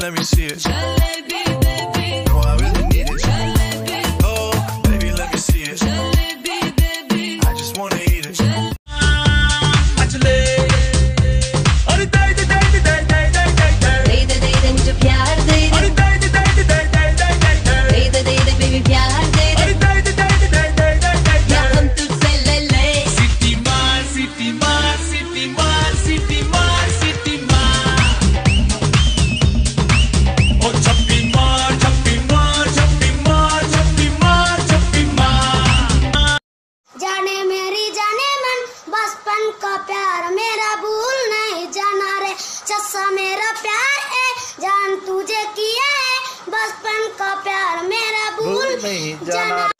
let me see it. Jalebi, baby. No, I really need it. Jalebi. Oh, baby, let me see it. Jalebi, baby. I just wanna eat it. दे मुझे प्यार दे baby प्यार दे या हम तुझसे ले ले city मार सिटी मार सिटी मार सिटी मार सिटी मार ओ छप्पी मार छप्पी मार छप्पी मार छप्पी मार छप्पी मार जाने मेरी जाने मन बचपन का प्यार मेरा भूल नहीं जाना रे चस्सा मेरा प्यार है जान तुझे किया है बचपन का प्यार मेरा भूल नहीं जाना।